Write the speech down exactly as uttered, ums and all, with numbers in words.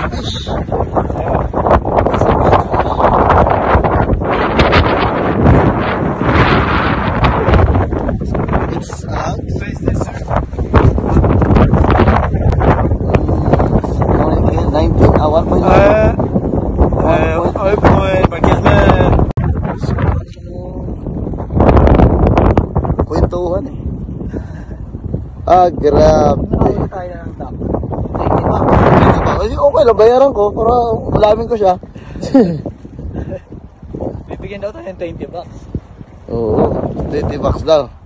fish. It's allowed. nineteen, ah, one point nine. Kwentuhan eh. Ah, grabe. Okay lang, bayaran ko para ulamin ko siya. Bibigyan daw tayo ng twenty bucks. Oo, twenty bucks daw.